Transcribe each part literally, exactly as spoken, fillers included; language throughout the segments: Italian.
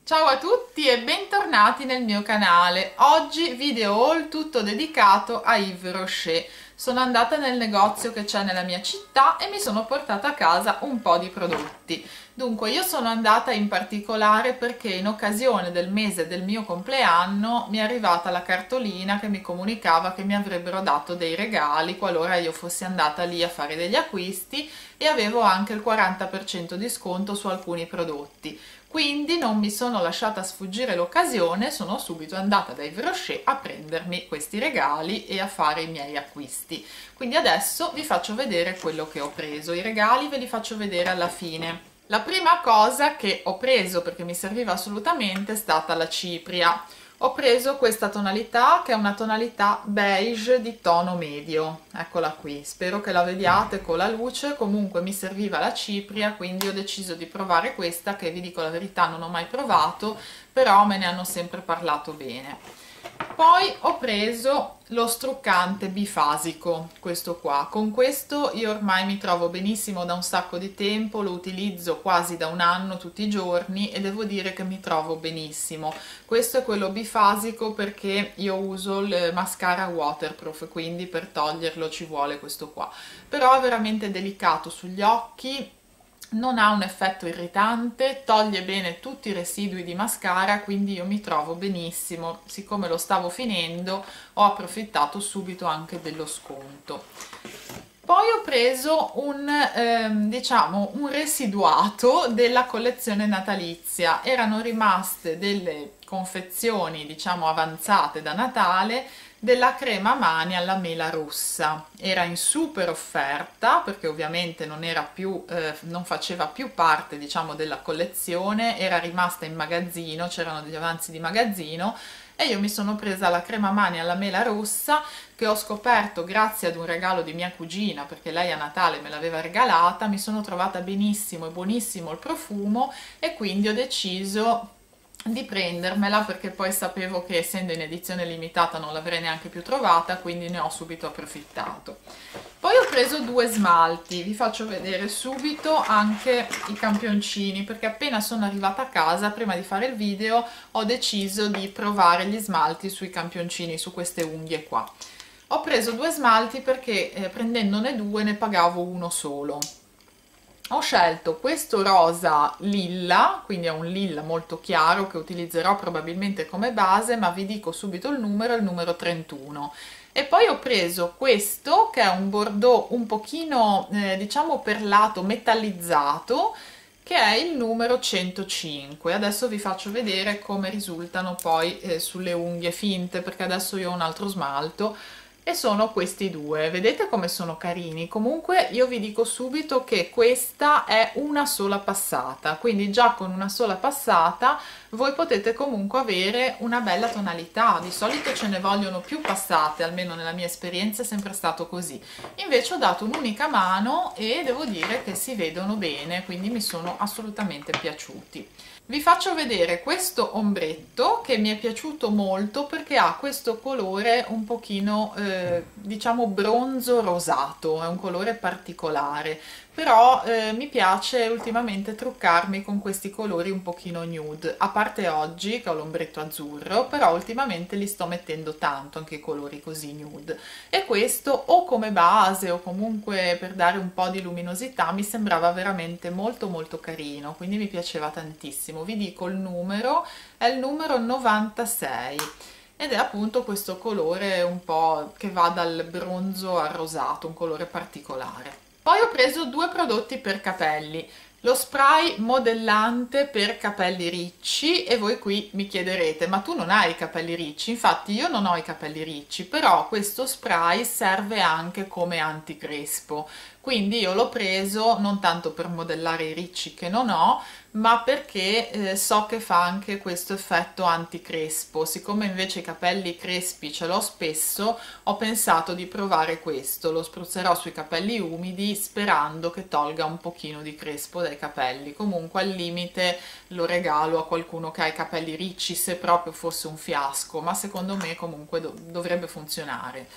Ciao a tutti e bentornati nel mio canale. Oggi video haul tutto dedicato a Yves Rocher. Sono andata nel negozio che c'è nella mia città e mi sono portata a casa un po' di prodotti. Dunque, io sono andata in particolare perché in occasione del mese del mio compleanno mi è arrivata la cartolina che mi comunicava che mi avrebbero dato dei regali qualora io fossi andata lì a fare degli acquisti, e avevo anche il quaranta per cento di sconto su alcuni prodotti. Quindi non mi sono lasciata sfuggire l'occasione, sono subito andata da Yves Rocher a prendermi questi regali e a fare i miei acquisti. Quindi adesso vi faccio vedere quello che ho preso. I regali ve li faccio vedere alla fine. La prima cosa che ho preso, perché mi serviva assolutamente, è stata la cipria. Ho preso questa tonalità, che è una tonalità beige di tono medio, eccola qui, spero che la vediate con la luce. Comunque mi serviva la cipria, quindi ho deciso di provare questa, che vi dico la verità non ho mai provato, però me ne hanno sempre parlato bene. Poi ho preso lo struccante bifasico, questo qua. Con questo io ormai mi trovo benissimo da un sacco di tempo, lo utilizzo quasi da un anno tutti i giorni e devo dire che mi trovo benissimo. Questo è quello bifasico perché io uso il mascara waterproof, quindi per toglierlo ci vuole questo qua. Però è veramente delicato sugli occhi, non ha un effetto irritante, toglie bene tutti i residui di mascara, quindi io mi trovo benissimo. Siccome lo stavo finendo ho approfittato subito anche dello sconto. Poi ho preso un, ehm, diciamo, un residuato della collezione natalizia. Erano rimaste delle confezioni, diciamo, avanzate da Natale, della crema mani alla mela rossa. Era in super offerta perché ovviamente non era più, eh, non faceva più parte, diciamo, della collezione, era rimasta in magazzino, c'erano degli avanzi di magazzino, e io mi sono presa la crema mani alla mela rossa, che ho scoperto grazie ad un regalo di mia cugina, perché lei a Natale me l'aveva regalata. Mi sono trovata benissimo, è buonissimo il profumo, e quindi ho deciso di prendermela, perché poi sapevo che essendo in edizione limitata non l'avrei neanche più trovata, quindi ne ho subito approfittato. Poi ho preso due smalti, vi faccio vedere subito anche i campioncini, perché appena sono arrivata a casa, prima di fare il video, ho deciso di provare gli smalti sui campioncini, su queste unghie qua. Ho preso due smalti perché eh, prendendone due ne pagavo uno solo. Ho scelto questo rosa lilla, quindi è un lilla molto chiaro che utilizzerò probabilmente come base, ma vi dico subito il numero, il numero trentuno. E poi ho preso questo che è un bordeaux un pochino eh, diciamo perlato, metallizzato, che è il numero centocinque. Adesso vi faccio vedere come risultano poi eh, sulle unghie finte, perché adesso io ho un altro smalto. E sono questi due, vedete come sono carini. Comunque io vi dico subito che questa è una sola passata, quindi già con una sola passata voi potete comunque avere una bella tonalità. Di solito ce ne vogliono più passate, almeno nella mia esperienza è sempre stato così. Invece ho dato un'unica mano e devo dire che si vedono bene, quindi mi sono assolutamente piaciuti. Vi faccio vedere questo ombretto che mi è piaciuto molto perché ha questo colore un pochino eh, diciamo bronzo rosato, è un colore particolare, però eh, mi piace ultimamente truccarmi con questi colori un pochino nude, a parte oggi che ho l'ombretto azzurro, però ultimamente li sto mettendo tanto anche i colori così nude, e questo o come base o comunque per dare un po' di luminosità mi sembrava veramente molto molto carino, quindi mi piaceva tantissimo. Vi dico il numero, è il numero novantasei ed è appunto questo colore un po' che va dal bronzo al rosato, un colore particolare. Poi ho preso due prodotti per capelli, lo spray modellante per capelli ricci, e voi qui mi chiederete ma tu non hai i capelli ricci? Infatti io non ho i capelli ricci, però questo spray serve anche come anticrespo, quindi io l'ho preso non tanto per modellare i ricci che non ho, ma perché eh, so che fa anche questo effetto anticrespo. Siccome invece i capelli crespi ce l'ho spesso, ho pensato di provare questo, lo spruzzerò sui capelli umidi sperando che tolga un pochino di crespo dai capelli. Comunque al limite lo regalo a qualcuno che ha i capelli ricci, se proprio fosse un fiasco, ma secondo me comunque do- dovrebbe funzionare.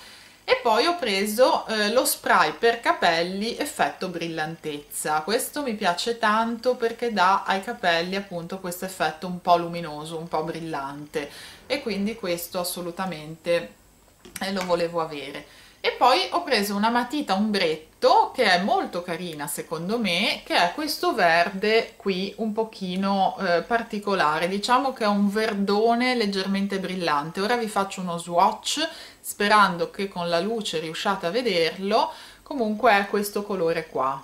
E poi ho preso eh, lo spray per capelli effetto brillantezza. Questo mi piace tanto perché dà ai capelli appunto questo effetto un po' luminoso, un po' brillante, e quindi questo assolutamente eh, lo volevo avere. E poi ho preso una matita ombretto che è molto carina secondo me, che è questo verde qui un pochino eh, particolare, diciamo che è un verdone leggermente brillante. Ora vi faccio uno swatch sperando che con la luce riusciate a vederlo. Comunque è questo colore qua.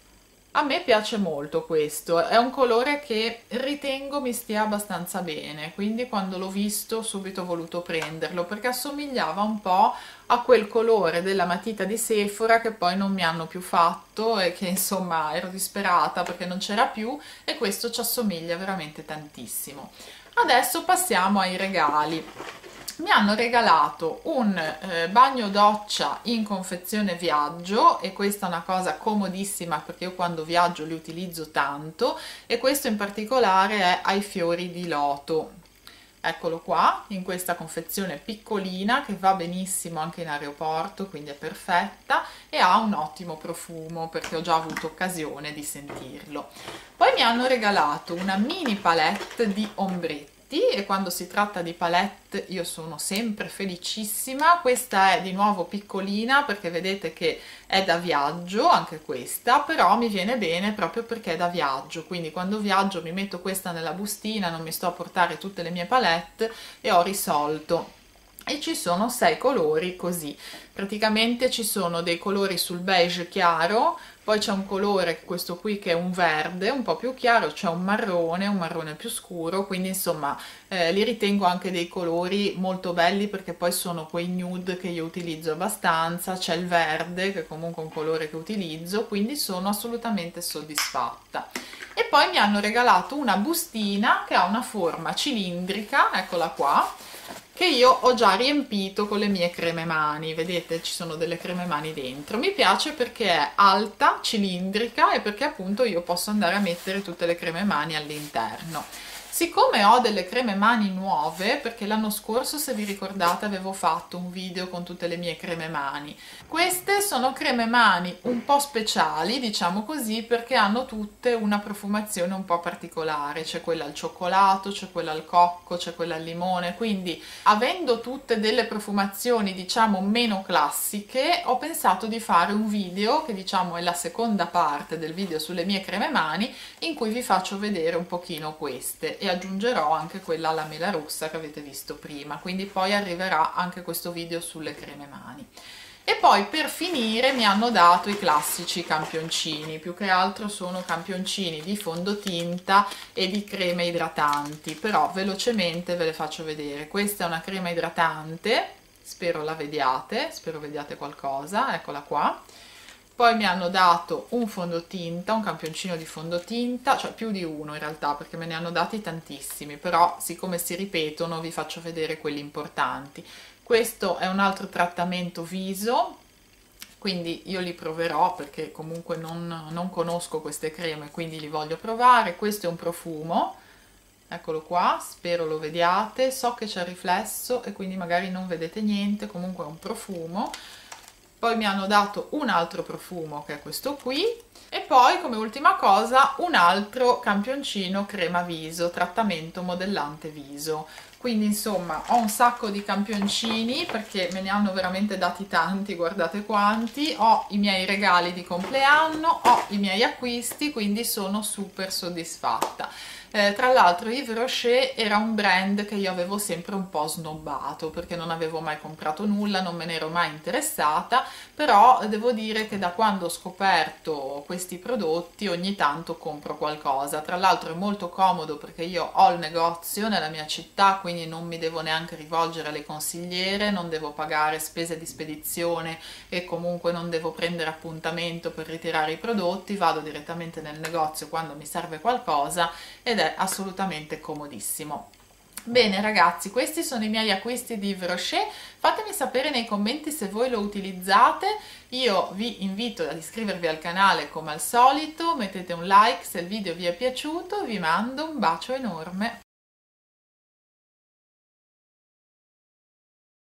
A me piace molto questo, è un colore che ritengo mi stia abbastanza bene, quindi quando l'ho visto subito ho voluto prenderlo perché assomigliava un po' a quel colore della matita di Sephora che poi non mi hanno più fatto e che insomma ero disperata perché non c'era più, e questo ci assomiglia veramente tantissimo. Adesso passiamo ai regali. Mi hanno regalato un eh, bagno doccia in confezione viaggio, e questa è una cosa comodissima perché io quando viaggio li utilizzo tanto, e questo in particolare è ai fiori di loto. Eccolo qua, in questa confezione piccolina che va benissimo anche in aeroporto, quindi è perfetta, e ha un ottimo profumo perché ho già avuto occasione di sentirlo. Poi mi hanno regalato una mini palette di ombretti, e quando si tratta di palette io sono sempre felicissima. Questa è di nuovo piccolina perché vedete che è da viaggio anche questa, però mi viene bene proprio perché è da viaggio, quindi quando viaggio mi metto questa nella bustina, non mi sto a portare tutte le mie palette e ho risolto. E ci sono sei colori così, praticamente ci sono dei colori sul beige chiaro, poi c'è un colore, questo qui, che è un verde un po' più chiaro, c'è un marrone, un marrone più scuro, quindi insomma eh, li ritengo anche dei colori molto belli perché poi sono quei nude che io utilizzo abbastanza. C'è il verde che è comunque un colore che utilizzo, quindi sono assolutamente soddisfatta. E poi mi hanno regalato una bustina che ha una forma cilindrica, eccola qua, che io ho già riempito con le mie creme mani. Vedete, ci sono delle creme mani dentro. Mi piace perché è alta, cilindrica, e perché appunto io posso andare a mettere tutte le creme mani all'interno. Siccome ho delle creme mani nuove, perché l'anno scorso, se vi ricordate, avevo fatto un video con tutte le mie creme mani, queste sono creme mani un po' speciali, diciamo così, perché hanno tutte una profumazione un po' particolare. C'è quella al cioccolato, c'è quella al cocco, c'è quella al limone, quindi avendo tutte delle profumazioni diciamo meno classiche, ho pensato di fare un video che diciamo è la seconda parte del video sulle mie creme mani, in cui vi faccio vedere un pochino queste, e aggiungerò anche quella alla mela rossa che avete visto prima, quindi poi arriverà anche questo video sulle creme mani. E poi per finire mi hanno dato i classici campioncini, più che altro sono campioncini di fondotinta e di creme idratanti, però velocemente ve le faccio vedere. Questa è una crema idratante, spero la vediate, spero vediate qualcosa, eccola qua. Poi mi hanno dato un fondotinta, un campioncino di fondotinta, cioè più di uno in realtà perché me ne hanno dati tantissimi, però siccome si ripetono vi faccio vedere quelli importanti. Questo è un altro trattamento viso, quindi io li proverò perché comunque non, non conosco queste creme, quindi li voglio provare. Questo è un profumo, eccolo qua, spero lo vediate, so che c'è il riflesso e quindi magari non vedete niente, comunque è un profumo. Poi mi hanno dato un altro profumo che è questo qui, e poi come ultima cosa un altro campioncino crema viso, trattamento modellante viso. Quindi insomma ho un sacco di campioncini perché me ne hanno veramente dati tanti, guardate quanti. Ho i miei regali di compleanno, ho i miei acquisti, quindi sono super soddisfatta. Eh, tra l'altro Yves Rocher era un brand che io avevo sempre un po' snobbato perché non avevo mai comprato nulla, non me ne ero mai interessata, però devo dire che da quando ho scoperto questi prodotti ogni tanto compro qualcosa. Tra l'altro è molto comodo perché io ho il negozio nella mia città, quindi non mi devo neanche rivolgere alle consigliere, non devo pagare spese di spedizione e comunque non devo prendere appuntamento per ritirare i prodotti, vado direttamente nel negozio quando mi serve qualcosa ed è assolutamente comodissimo. Bene ragazzi, questi sono i miei acquisti di Yves Rocher, fatemi sapere nei commenti se voi lo utilizzate. Io vi invito ad iscrivervi al canale come al solito, mettete un like se il video vi è piaciuto, vi mando un bacio enorme.